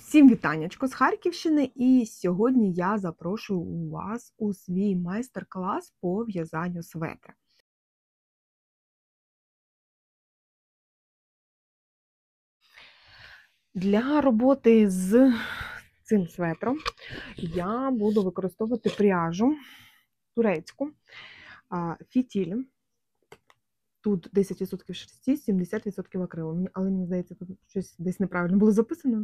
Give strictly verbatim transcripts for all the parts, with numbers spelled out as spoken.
Всім вітаннячко з Харківщини, і сьогодні я запрошую вас у свій майстер-клас по в'язанню светра. Для роботи з цим светром я буду використовувати пряжу турецьку, фітіль. Тут десять відсотків шерсті, сімдесят відсотків акрилу, але мені здається, тут щось десь неправильно було записано.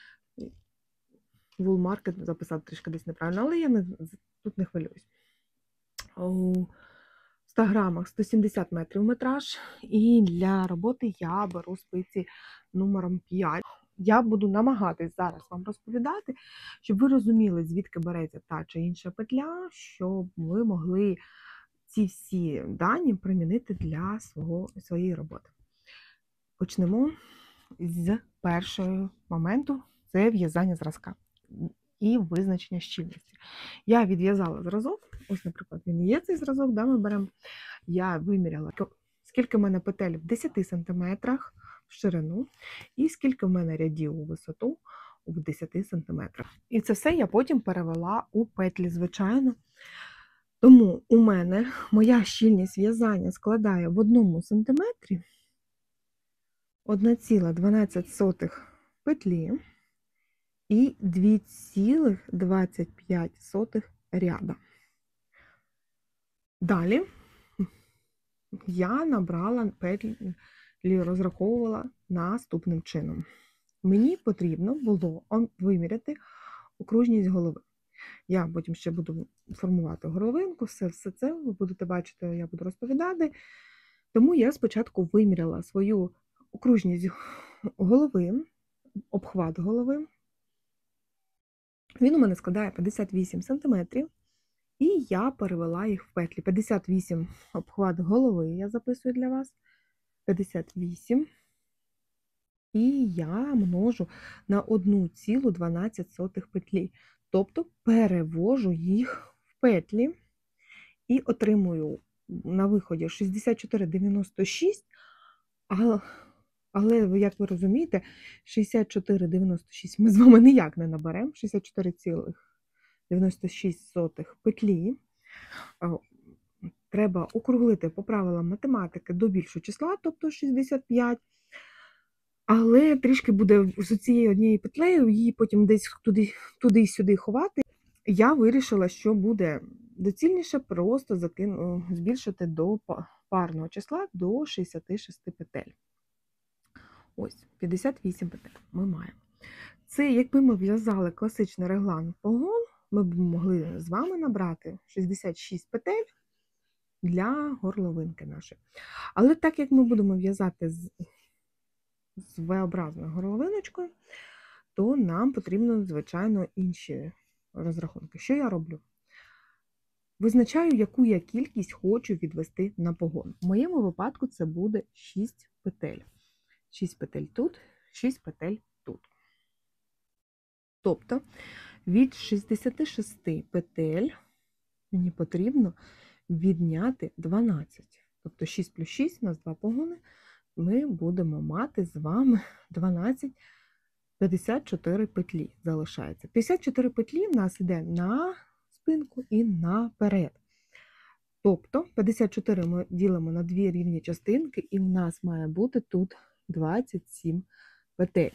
Wool Market записав трішки десь неправильно, але я не, тут не хвилююсь. У ста грамах сто сімдесят метрів метраж, і для роботи я беру спиці номером п'ять. Я буду намагатись зараз вам розповідати, щоб ви розуміли, звідки береться та чи інша петля, щоб ви могли ці всі дані примінити для свого, своєї роботи. Почнемо з першого моменту – це в'язання зразка і визначення щільності. Я відв'язала зразок, ось, наприклад, він є цей зразок, да, ми беремо. Я виміряла, скільки в мене петель в десяти сантиметрах в ширину і скільки в мене рядів у висоту в десяти сантиметрах. І це все я потім перевела у петлі, звичайно. Тому у мене моя щільність в'язання складає в одному сантиметрі одна ціла дванадцять сотих петлі і дві цілих двадцять п'ять сотих ряда. Далі я набрала петлі, розраховувала наступним чином. Мені потрібно було виміряти окружність голови. Я потім ще буду формувати горловинку, все, все це ви будете бачити, я буду розповідати. Тому я спочатку виміряла свою окружність голови, обхват голови. Він у мене складає п'ятдесят вісім сантиметрів, і я перевела їх в петлі. п'ятдесят вісім обхват голови я записую для вас, п'ятдесят вісім, і я множу на одну цілу дванадцять сотих петлі. Тобто перевожу їх в петлі і отримую на виході шістдесят чотири дев'яносто шість, але, але, як ви розумієте, шістдесят чотири дев'яносто шість ми з вами ніяк не наберемо, шістдесят чотири цілих дев'яносто шість сотих петлі. Треба округлити по правилам математики до більшого числа, тобто шістдесят п'ять. Але трішки буде з цією однією петлею, її потім десь туди, туди-сюди ховати. Я вирішила, що буде доцільніше просто закину, збільшити до парного числа до шістдесят шість петель. Ось, п'ятдесят вісім петель ми маємо. Це, якби ми в'язали класичний реглан погон, ми б могли з вами набрати шістдесят шість петель для горловинки нашої. Але так як ми будемо в'язати з з V-образною горловиночкою, то нам потрібно, звичайно, інші розрахунки. Що я роблю? Визначаю, яку я кількість хочу відвести на погон. В моєму випадку це буде шість петель. шість петель тут, шість петель тут. Тобто від шістдесят шість петель мені потрібно відняти дванадцять. Тобто шість плюс шість, у нас два погони, ми будемо мати з вами дванадцять, п'ятдесят чотири петлі залишається. п'ятдесят чотири петлі в нас йде на спинку і наперед. Тобто п'ятдесят чотири ми ділимо на дві рівні частинки, і в нас має бути тут двадцять сім петель.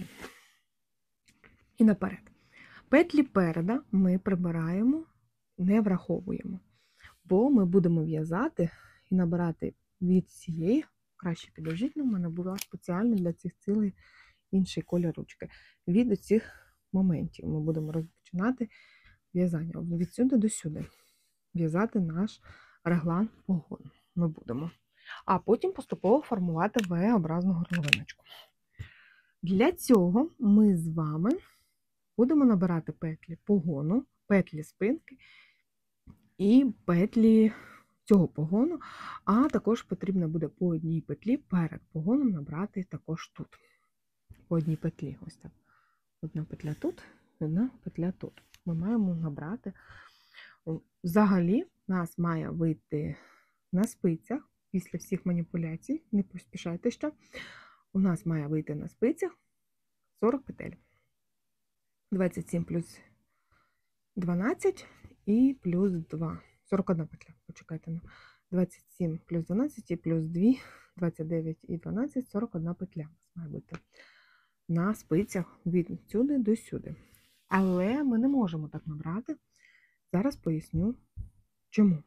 І наперед. Петлі переда ми прибираємо, не враховуємо, бо ми будемо в'язати і набирати від цієї. Краще підождіть, у мене була спеціально для цих цілей інший колір ручки. Від цих моментів ми будемо розпочинати в'язання. Від сюди до сюди. В'язати наш реглан погон ми будемо. А потім поступово формувати V-образну горловиночку. Для цього ми з вами будемо набирати петлі погону, петлі спинки і петлі цього погону, а також потрібно буде по одній петлі перед погоном набрати також тут. По одній петлі, ось так. Одна петля тут, одна петля тут. Ми маємо набрати. Взагалі, у нас має вийти на спицях, після всіх маніпуляцій, не поспішайте ще, у нас має вийти на спицях сорок петель. двадцять сім плюс дванадцять і плюс два. сорок одна петля. Почекайте. Ну. двадцять сім плюс дванадцять і плюс два. двадцять дев'ять і дванадцять. сорок одна петля має бути на спицях від сюди до сюди. Але ми не можемо так набрати. Зараз поясню, чому.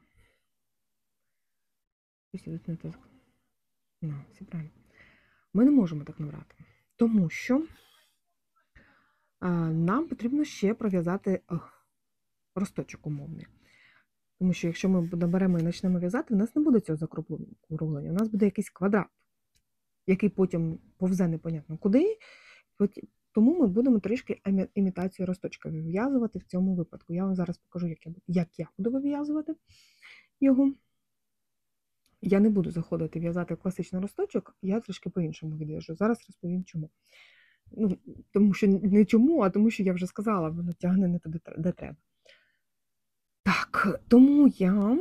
Ну, все правильно. Ми не можемо так набрати. Тому що а, нам потрібно ще пров'язати росточок умовний. Тому що якщо ми наберемо і почнемо в'язати, у нас не буде цього закруглення. У нас буде якийсь квадрат, який потім повзе непонятно куди. Тому ми будемо трішки імітацію росточка вив'язувати в цьому випадку. Я вам зараз покажу, як я, як я буду вив'язувати його. Я не буду заходити в'язати класичний росточок, я трішки по-іншому відв'яжу. Зараз розповім чому. Ну, тому що не чому, а тому що я вже сказала, воно тягне не туди, де треба. Так, тому я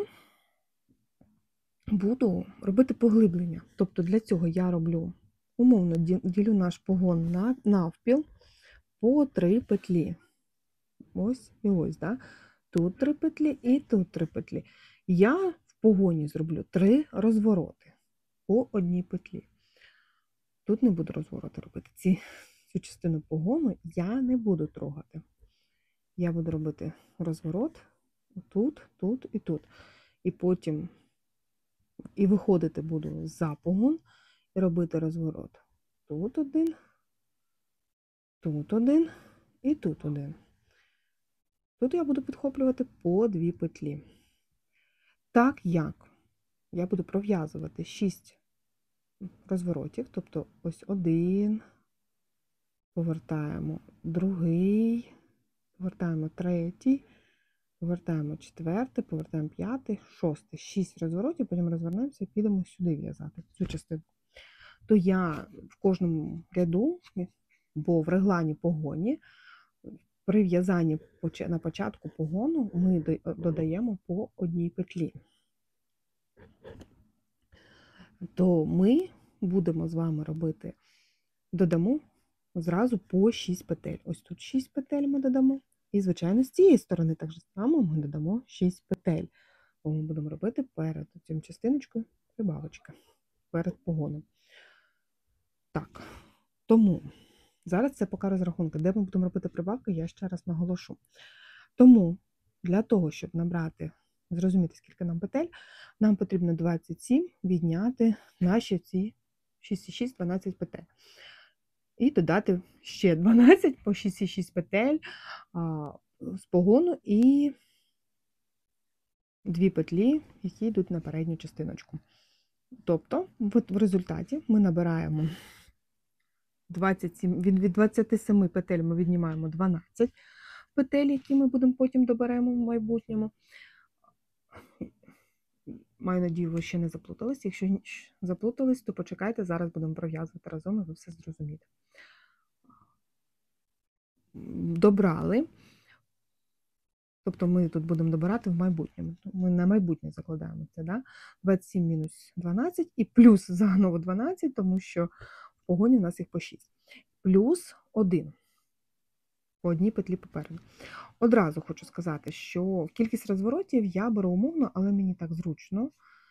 буду робити поглиблення. Тобто для цього я роблю, умовно, ділю наш погон на навпіл по три петлі. Ось і ось, да? Тут три петлі і тут три петлі. Я в погоні зроблю три розвороти по одній петлі. Тут не буду розвороти робити. Ці, цю частину погону я не буду трогати. Я буду робити розворот тут, тут і тут. І потім і виходити буду за погон і робити розворот. Тут один, тут один і тут один. Тут я буду підхоплювати по дві петлі. Так як я буду пров'язувати шість розворотів, тобто ось один, повертаємо другий, повертаємо третій, повертаємо четвертий, повертаємо п'ятий, шостий, шість розворотів, потім розвернемося і підемо сюди в'язати цю частину. То я в кожному ряду, бо в реглані погоні, при в'язанні на початку погону ми додаємо по одній петлі. То ми будемо з вами робити, додамо зразу по шість петель. Ось тут шість петель ми додамо. І, звичайно, з цієї сторони так само ми додамо шість петель. Бо ми будемо робити перед цим частиночкою прибавочки, перед погоном. Так, тому зараз це поки розрахунки. Де ми будемо робити прибавки, я ще раз наголошу. Тому для того, щоб набрати, зрозуміти, скільки нам петель, нам потрібно двадцять сім відняти наші ці шість і шість, дванадцять петель. І додати ще дванадцять по шість і шість петель а, з погону і дві петлі, які йдуть на передню частиночку. Тобто, в результаті ми набираємо двадцять сім, від, від двадцяти семи петель ми віднімаємо дванадцять петель, які ми будемо потім доберемо в майбутньому. Маю надію, ви ще не заплутались. Якщо заплутались, то почекайте, зараз будемо пров'язувати разом, і ви все зрозумієте. Добрали. Тобто ми тут будемо добирати в майбутньому. Ми на майбутнє закладаємо це, да? двадцять сім мінус дванадцять і плюс заново дванадцять, тому що в погоні у нас їх по шість. Плюс один. По одній петлі попереду. Одразу хочу сказати, що кількість розворотів я беру умовно, але мені так зручно.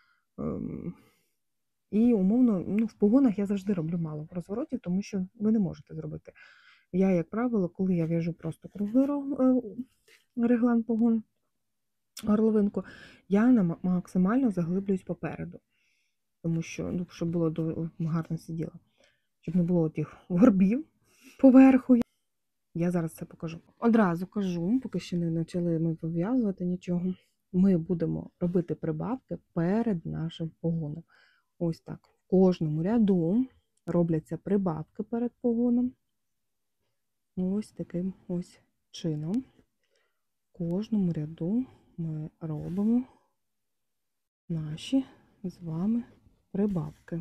І умовно, ну, в погонах я завжди роблю мало розворотів, тому що ви не можете зробити. Я, як правило, коли я в'яжу просто круглий реглан погон, горловинку, я максимально заглиблююсь попереду. Тому що, ну, щоб було гарно сиділо. Щоб не було тих горбів поверху. Я зараз це покажу. Одразу кажу, поки ще не почали ми пов'язувати нічого, ми будемо робити прибавки перед нашим погоном. Ось так. В кожному ряду робляться прибавки перед погоном. Ось таким ось чином. В кожному ряду ми робимо наші з вами прибавки.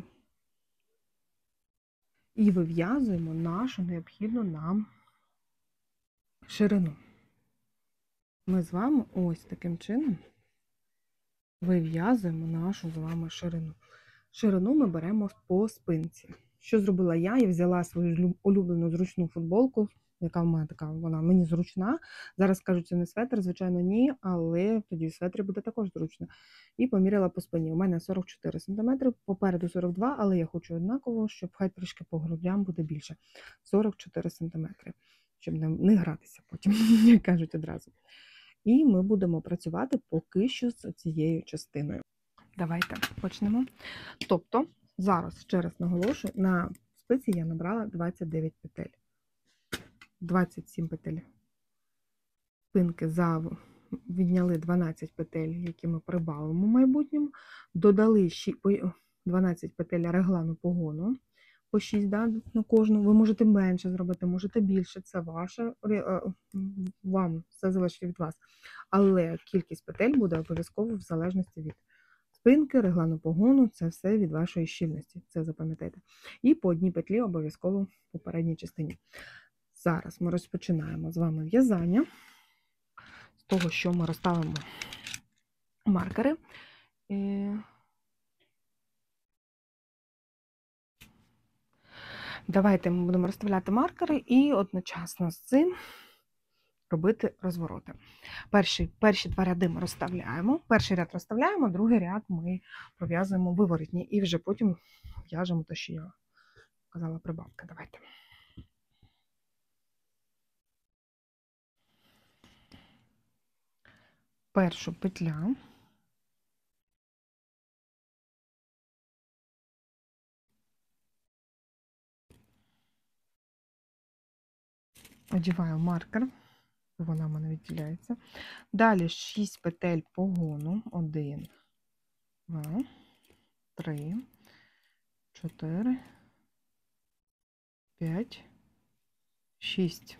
І вив'язуємо нашу необхідну нам ширину. Ми з вами ось таким чином вив'язуємо нашу з вами ширину. Ширину ми беремо по спинці. Що зробила я? Я взяла свою улюблену зручну футболку яка в мене така, вона мені зручна. Зараз кажуть, це не светр, звичайно, ні, але тоді в светрі буде також зручно. І поміряла по спині. У мене сорок чотири сантиметри, попереду сорок два, але я хочу однаково, щоб хай трішки по грудям буде більше. сорок чотири сантиметри, щоб не, не гратися потім, як кажуть одразу. І ми будемо працювати поки що з цією частиною. Давайте почнемо. Тобто, зараз, ще раз наголошую, на спиці я набрала двадцять дев'ять петель. двадцять сім петель спинки за відняли дванадцять петель, які ми прибавимо в майбутньому, додали дванадцять петель реглану погону, по шість, да, на кожну. Ви можете менше зробити, можете більше, це ваше, вам, все залежить від вас. Але кількість петель буде обов'язково в залежності від спинки, реглану погону, це все від вашої щільності, це запам'ятайте. І по одній петлі обов'язково в попередній частині. Зараз ми розпочинаємо з вами в'язання з того, що ми розставимо маркери. Давайте ми будемо розставляти маркери і одночасно з цим робити розвороти. Перші, перші два ряди ми розставляємо. Перший ряд розставляємо, другий ряд ми пров'язуємо виворотні і вже потім в'яжемо те, що я казала, прибавки. Давайте. Першу петля. Одіваю маркер, вона в мене відділяється. Далі шість петель погону. один, два, три, чотири, п'ять, шість.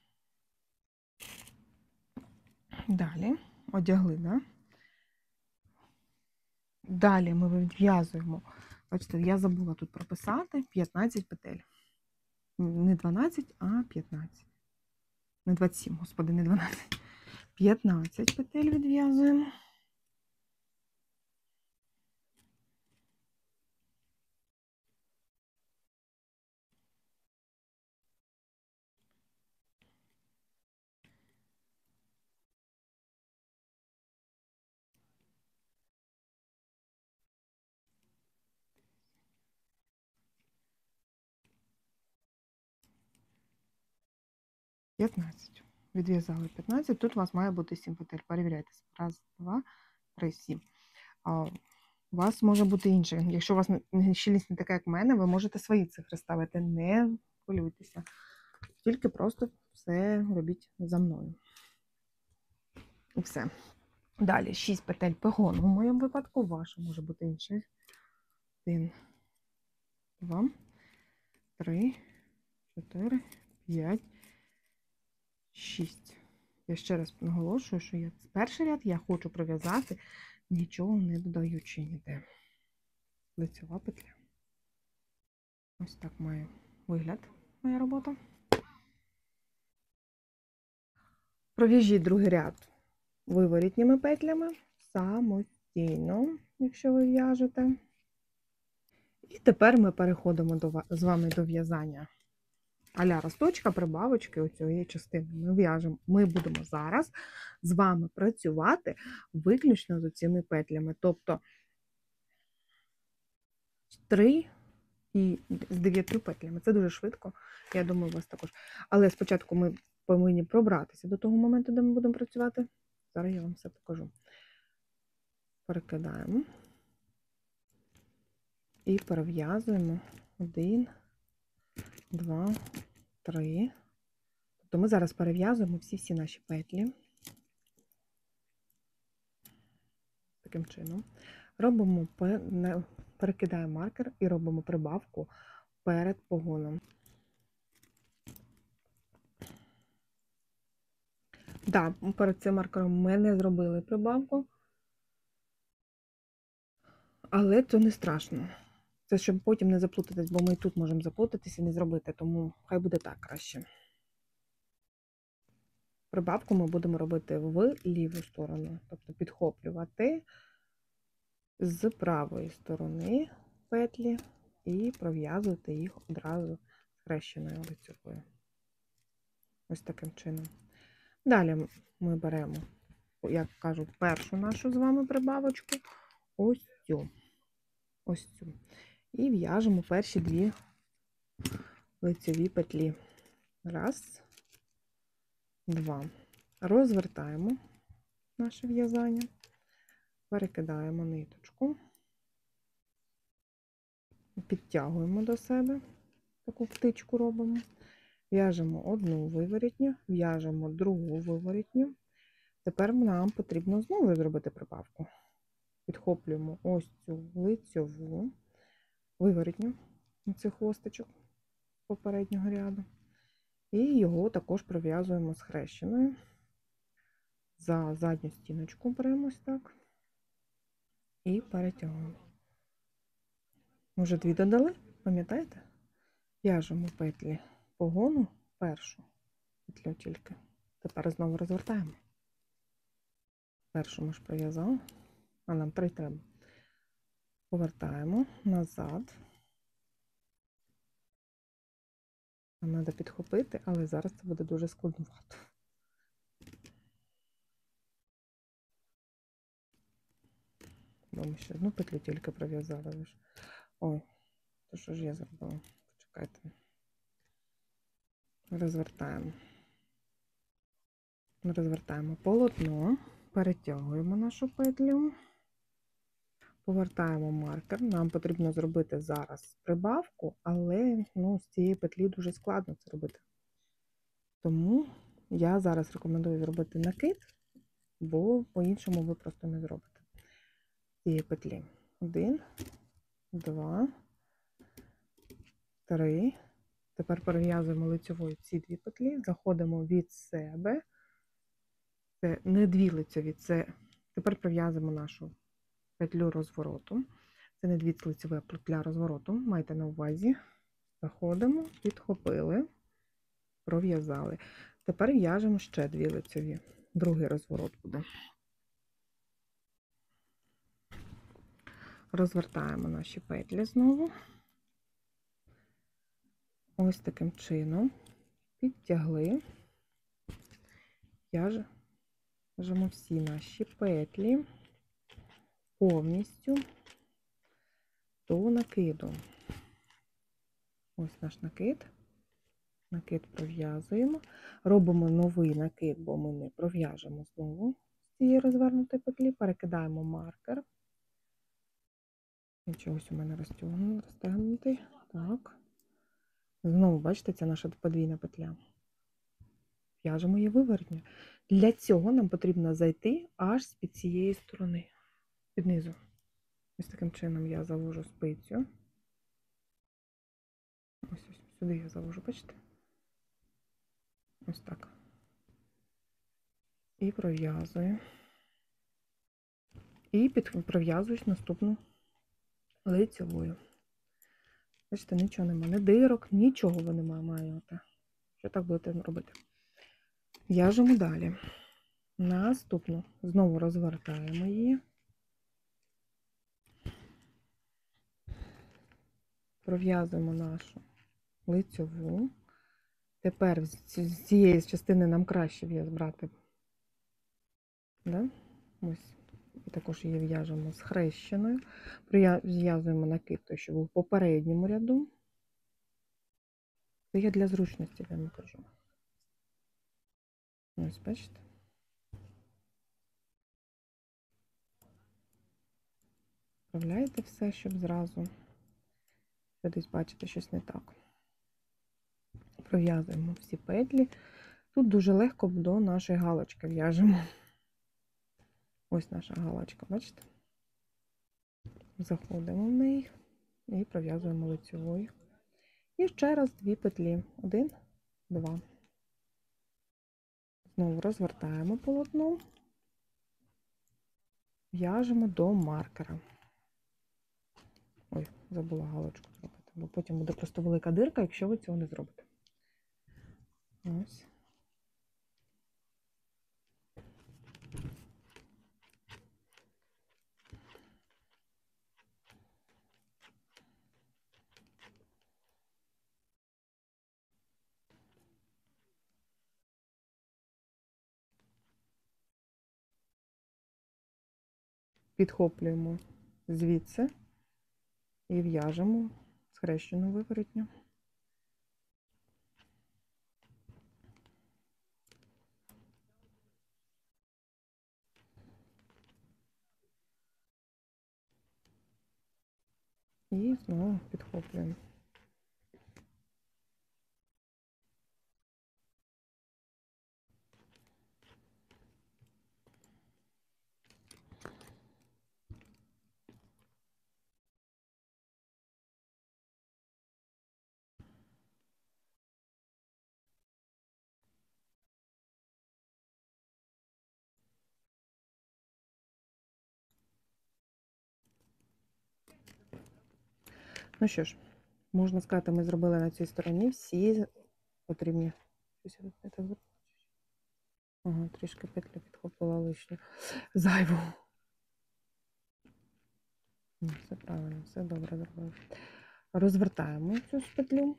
Далі одягли, да? Далі ми вив'язуємо, бачите, я забула тут прописати п'ятнадцять петель. Не дванадцять, а п'ятнадцять. Не двадцять сім, господи, не дванадцять. п'ятнадцять петель відв'язуємо. п'ятнадцять. Відв'язали п'ятнадцять. Тут у вас має бути сім петель. Перевіряйте. Раз, два, три, сім. А у вас може бути інше. Якщо у вас щільність не така, як в мене, ви можете свої цифри ставити. Не хвилюйтеся. Тільки просто все робіть за мною. І все. Далі шість петель погону. В моєму випадку ваше може бути інше. один, два, три, чотири, п'ять, шість. Я ще раз наголошую, що я перший ряд я хочу пров'язати, нічого не додаючи ніде. Лицьова петля. Ось так має вигляд моя робота. Пров'яжіть другий ряд виворітніми петлями самостійно, якщо ви в'яжете. І тепер ми переходимо до, з вами до в'язання а-ля росточка, прибавочки оцієї частини. Ми в'яжемо. Ми будемо зараз з вами працювати виключно з цими петлями. Тобто три і з дев'ятью петлями. Це дуже швидко, я думаю, у вас також. Але спочатку ми повинні пробратися до того моменту, де ми будемо працювати. Зараз я вам все покажу. Перекидаємо і перев'язуємо один, два, три. Тобто ми зараз перев'язуємо всі-всі наші петлі. Таким чином. Робимо, перекидаємо маркер і робимо прибавку перед погоном. Так, да, перед цим маркером ми не зробили прибавку, але це не страшно. Це щоб потім не заплутатись, бо ми і тут можемо заплутатися і не зробити, тому хай буде так краще. Прибавку ми будемо робити в ліву сторону, тобто підхоплювати з правої сторони петлі і пров'язувати їх одразу схрещеною лицевою. Ось таким чином. Далі ми беремо, як кажуть, першу нашу з вами прибавочку, ось цю, ось цю. І в'яжемо перші дві лицеві петлі. Раз, два. Розвертаємо наше в'язання, перекидаємо ниточку, підтягуємо до себе, таку втичку робимо, в'яжемо одну виворітню, в'яжемо другу виворітню. Тепер нам потрібно знову зробити прибавку. Підхоплюємо ось цю лицьову виворітню, цих хвостичок попереднього ряду. І його також пров'язуємо схрещеною. За задню стіночку беремо ось так і перетягуємо. Може, дві додали, пам'ятаєте? В'яжемо петлі погону, першу петлю тільки. Тепер знову розвертаємо. Першу ми ж пров'язали, а нам три треба. Повертаємо назад. Нам треба підхопити, але зараз це буде дуже складновато. Бо ми ще одну петлю тільки пров'язали. Ой, то що ж я зробила? Почекайте. Розвертаємо. Розвертаємо полотно, перетягуємо нашу петлю, повертаємо маркер. Нам потрібно зробити зараз прибавку, але ну, з цієї петлі дуже складно це робити. Тому я зараз рекомендую зробити накид, бо по-іншому ви просто не зробите. З цієї петлі. Один, два, три. Тепер перев'язуємо лицьовою ці дві петлі, заходимо від себе. Це не дві лицеві, це тепер пров'язуємо нашу петлю розвороту. Це не дві лицеві, а петля розвороту. Майте на увазі. Заходимо, підхопили, пров'язали. Тепер в'яжемо ще дві лицеві. Другий розворот буде. Розвертаємо наші петлі знову. Ось таким чином. Підтягли. В'яжемо всі наші петлі повністю до накиду. Ось наш накид. Накид пров'язуємо. Робимо новий накид, бо ми не пров'яжемо знову з цієї розвернутої петлі. Перекидаємо маркер. І чогось у мене розтягнутий. Так. Знову, бачите, це наша подвійна петля. В'яжемо її виворотньо. Для цього нам потрібно зайти аж з-під цієї сторони, під низу. Ось таким чином я завожу спицю. Ось, ось сюди я завожу, бачите? Ось так. І пров'язую. І пров'язуюсь наступну лицевою. Бачите, нічого немає, ні дирок, нічого ви не маєте. Що так будете робити? В'яжемо далі. Наступну. Знову розвертаємо її. Пров'язуємо нашу лицеву. Тепер з цієї частини нам краще брати. Да? Ось. І також її в'яжемо з хрещеною. Зв'язуємо накид, той, що був в попередньому ряду. Це я для зручності вам кажу. Ось, бачите? Вправляєте все, щоб зразу, що десь бачите, щось не так. Пров'язуємо всі петлі. Тут дуже легко до нашої галочки в'яжемо. Ось наша галочка, бачите? Заходимо в неї і пров'язуємо лицевою. І ще раз дві петлі. Один, два. Знову розвертаємо полотно, в'яжемо до маркера. Ой, забула галочку зробити, бо потім буде просто велика дирка, якщо ви цього не зробите. Ось. підхоплюємо звідси і в'яжемо схрещену виворотню. І знову підхоплюємо. Ну що ж, можна сказати, ми зробили на цій стороні всі потрібні. Ага, трішки петлю підхопила лишню. Зайву. Все правильно, все добре зробили. Розвертаємо цю петлю.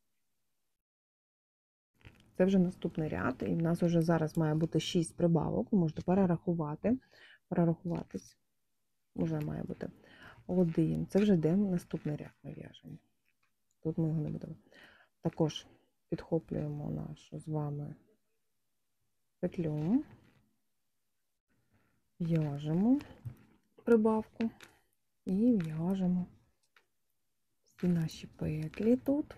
Це вже наступний ряд, і в нас вже зараз має бути шість прибавок. Ви можете перерахувати, перерахуватись. Уже має бути один. Це вже йде наступний ряд ми в'яжемо. Тут ми його не будемо. Також підхоплюємо нашу з вами петлю, в'яжемо прибавку і в'яжемо всі наші петлі тут.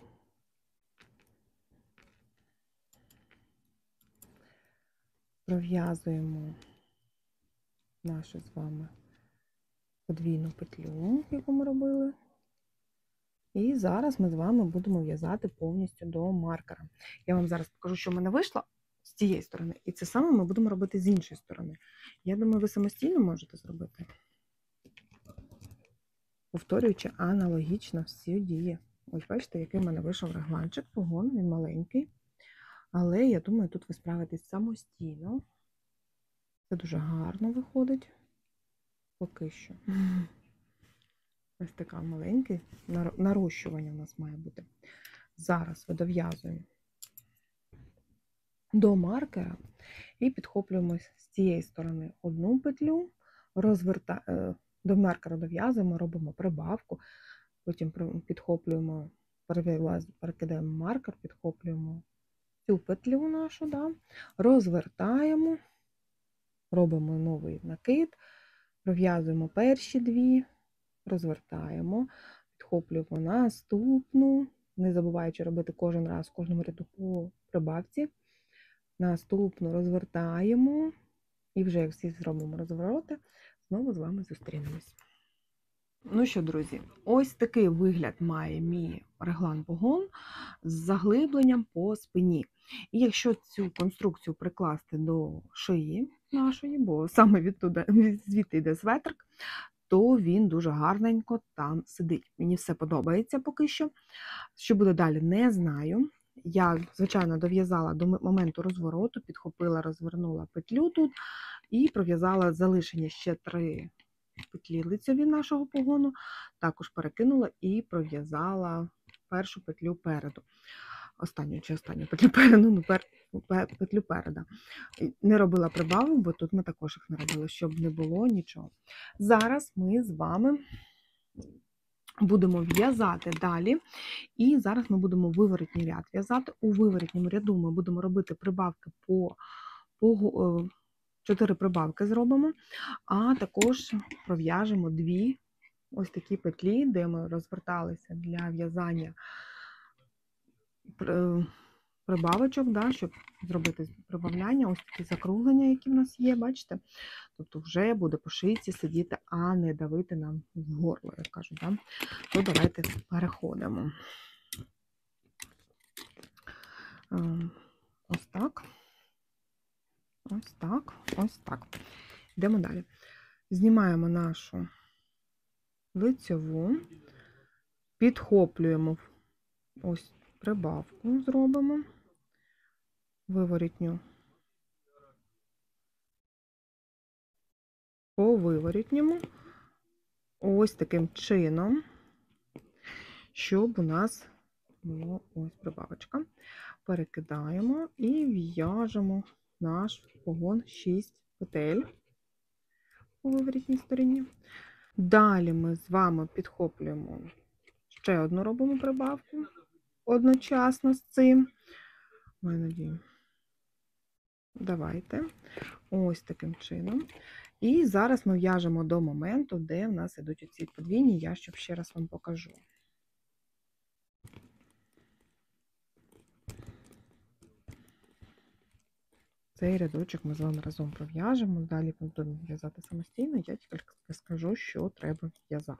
Пров'язуємо нашу з вами подвійну петлю, яку ми робили. І зараз ми з вами будемо в'язати повністю до маркера. Я вам зараз покажу, що в мене вийшло з цієї сторони. І це саме ми будемо робити з іншої сторони. Я думаю, ви самостійно можете зробити, повторюючи аналогічно всі дії. Ось бачите, який в мене вийшов регланчик, погон, він маленький. Але я думаю, тут ви справитесь самостійно. Це дуже гарно виходить. Поки що. Ось така маленька. Нарощування у нас має бути. Зараз видов'язуємо до маркера і підхоплюємо з цієї сторони одну петлю, розверта... до маркера дов'язуємо, робимо прибавку, потім підхоплюємо, перекидаємо маркер, підхоплюємо цю петлю нашу, да, розвертаємо, робимо новий накид, пров'язуємо перші дві, розвертаємо, підхоплюємо наступну, не забуваючи робити кожен раз, в кожному ряду по прибавці. Наступну розвертаємо, і вже як всі зробимо розвороти, знову з вами зустрінемось. Ну що, друзі, ось такий вигляд має мій реглан-погон з заглибленням по спині. І якщо цю конструкцію прикласти до шиї нашої, бо саме відтуди, звідти йде светрик, то він дуже гарненько там сидить. Мені все подобається поки що. Що буде далі, не знаю. Я, звичайно, дов'язала до моменту розвороту, підхопила, розвернула петлю тут і пров'язала залишені ще три петлі лицеві нашого погону, також перекинула і пров'язала першу петлю переду. Останню чи останню петлю переду, ну, пер, петлю переда. Не робила прибавок, бо тут ми також їх не робили, щоб не було нічого. Зараз ми з вами будемо в'язати далі, і зараз ми будемо виворотній ряд в'язати. У виворотньому ряду ми будемо робити прибавки по, по чотири прибавки зробимо, а також пров'яжемо дві ось такі петлі, де ми розверталися для в'язання прибавочок, да, щоб зробити прибавляння, ось такі закруглення, які в нас є, бачите? Тобто вже буде по шийці сидіти, а не давити нам в горло, як кажуть. Да? То давайте переходимо. Ось так. Ось так, ось так. Йдемо далі. Знімаємо нашу лицьову, підхоплюємо, ось прибавку зробимо, виворітню по виворітньому, ось таким чином, щоб у нас було ось прибавочка. Перекидаємо і в'яжемо наш погон шість петель. у виворітній стороні. Далі ми з вами підхоплюємо ще одну, робимо прибавку одночасно з цим. Маю надію. Давайте. Ось таким чином. І зараз ми в'яжемо до моменту, де в нас ідуть оці подвійні, я щоб ще раз вам покажу. Цей рядочок ми з вами разом пров'яжемо, далі ми будемо в'язати самостійно, я тільки скажу, що треба в'язати.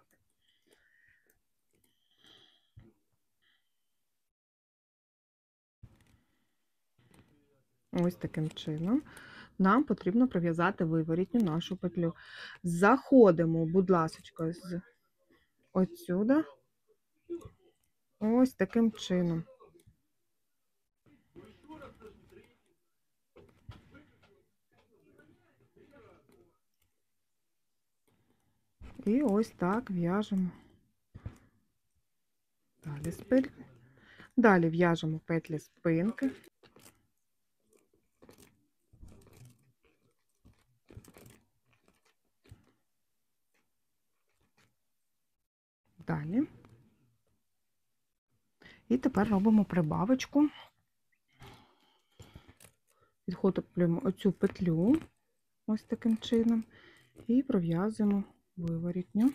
Ось таким чином нам потрібно пров'язати виворітню нашу петлю. Заходимо, будь ласка, з отсюда, ось таким чином. І ось так в'яжемо. Далі спинки. Далі в'яжемо петлі спинки. Далі. І тепер робимо прибавочку. Підхоплюємо оцю петлю ось таким чином і пров'язуємо виворітню.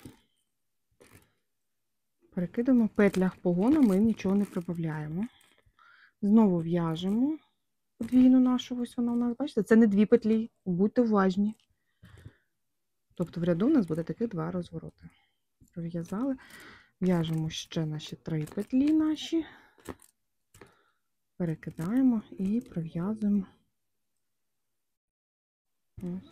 Перекидаємо в петлях погону, ми нічого не прибавляємо. Знову в'яжемо подвійну нашу, ось вона у нас, бачите, це не дві петлі, будьте уважні. Тобто в ряду у нас буде таких два розвороти. Пров'язали, в'яжемо ще наші три петлі наші, перекидаємо і пров'язуємо. Ось.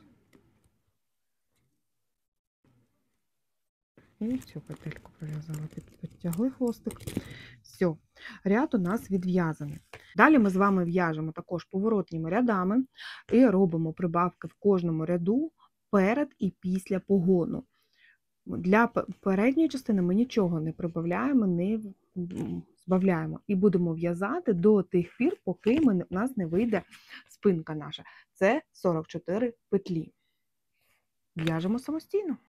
І цю петельку пров'язала, підтягли хвостик. Все, ряд у нас відв'язаний. Далі ми з вами в'яжемо також поворотніми рядами і робимо прибавки в кожному ряду перед і після погону. Для передньої частини ми нічого не прибавляємо, не збавляємо. І будемо в'язати до тих пір, поки у нас не вийде спинка наша. Це сорок чотири петлі. В'яжемо самостійно.